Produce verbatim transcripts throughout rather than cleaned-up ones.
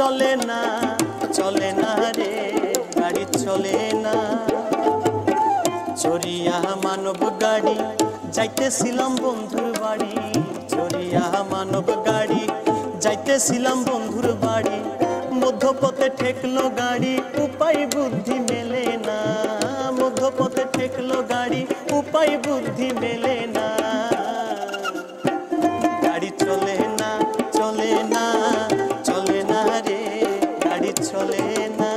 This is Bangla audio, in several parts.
চলে না চলে না রে গাড়ি চলে না চড়িয়া মানব গাড়ি যাইতেছিলাম বন্ধুর বাড়ি চড়িয়া মানব গাড়ি যাইতেছিলাম বন্ধুর বাড়ি মধ্যপথে ঠেকলো গাড়ি উপায় বুদ্ধি মেলে না মধ্যপথে ঠেকলো গাড়ি উপায় বুদ্ধি মেলে না গাড়ি চলে না চলে না চলে না রে গাড়ি চলে না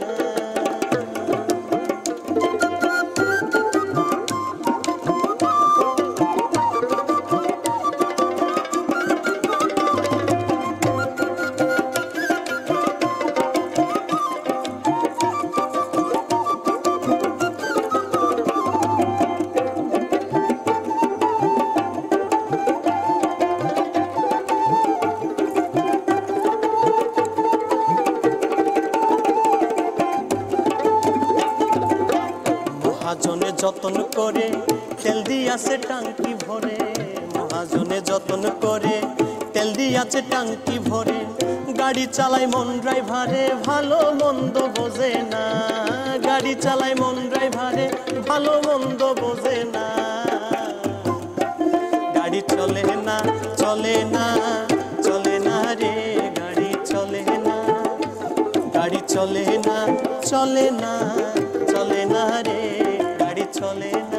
মহাজনে যতন করে তেল দিয়াছে টাঙ্কি ভরে মহাজনে যতন করে তেল দিয়াছে টাঙ্কি ভরে গাড়ি চালায় মন ড্রাইভারে ভালো মন্দ বোঝে না গাড়ি চালায় মন ড্রাইভারে ভালো মন্দ বোঝে না গাড়ি চলে না চলে না চলে না রে গাড়ি চলে না গাড়ি চলে না চলে না চলে না রে গাড়ি চলে না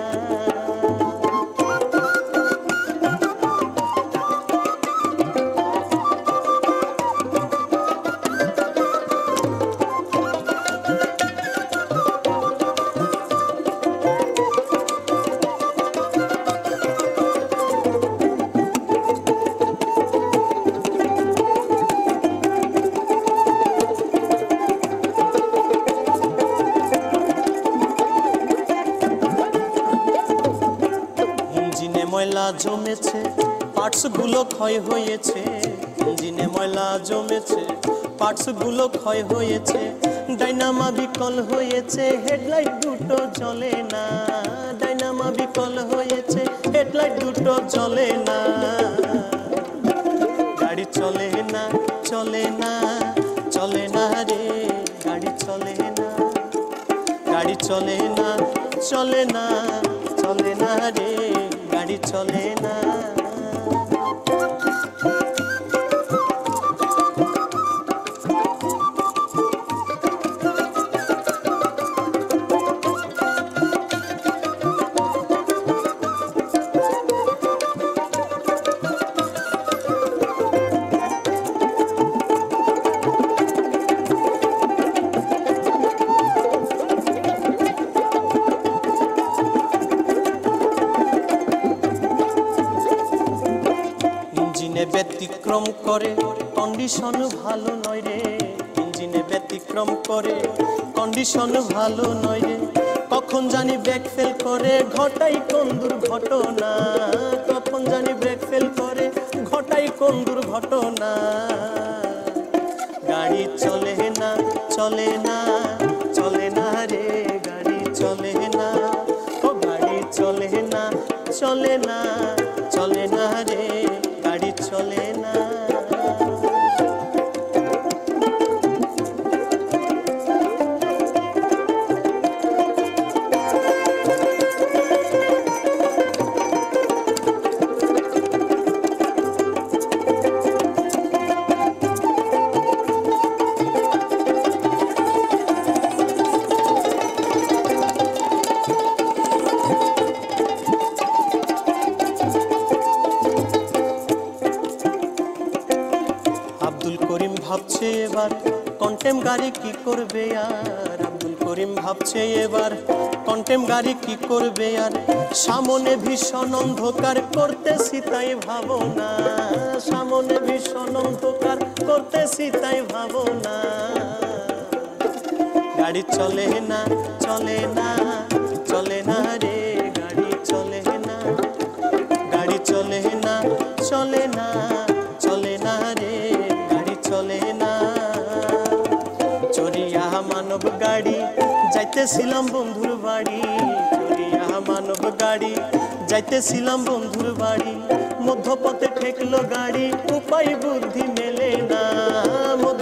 ময়লা জমেছে পার্টস গুলো ক্ষয় হয়েছে ইঞ্জিনে ময়লা জমেছে পার্টস গুলো ক্ষয় হয়েছে ডাইনামা বিকল হয়েছে হেডলাইট দুটো জ্বলে না ডাইনামা বিকল হয়েছে হেডলাইট দুটো জ্বলে না গাড়ি চলে না চলে না চলে না রে গাড়ি চলে না গাড়ি চলে না চলে না চলে না রে গাড়ি চলে না ইঞ্জিনে ব্যতিক্রম করে কন্ডিশন ভালো নয় রে ইঞ্জিনে ব্যতিক্রম করে কন্ডিশন ভালো নয় রে কখন জানি ব্রেক ফেল করে ঘটাই কোন দুর্ঘটনা কখন জানি ব্রেক ফেল করে ঘটাই কোন দুর্ঘটনা গাড়ি চলে না চলে না চলে না রে গাড়ি চলে না ও গাড়ি চলে না চলে না চলে না রে গাড়ি চলে না আব্দুল করিম ভাবছে এবার কন্টেম গাড়ি কি করবে আর আব্দুল করিম ভাবছে এবার কন্টেম গাড়ি কি করবে আর সামনে ভীষণ অন্ধকার করতেছি তাই ভাবনা সামনে ভীষণ অন্ধকার করতেছি তাই ভাবনা গাড়ি চলে না চলে না চলে না রে গাড়ি চলে না গাড়ি চলে না চলে না চলে না রে গাড়ি চলে না চড়িয়া মানব গাড়ি যাইতেছিলাম বন্ধুর বাড়ি চড়িয়া মানব গাড়ি যাইতেছিলাম বন্ধুর বাড়ি মধ্যপথে ঠেকলো গাড়ি উপায় বুদ্ধি মেলে না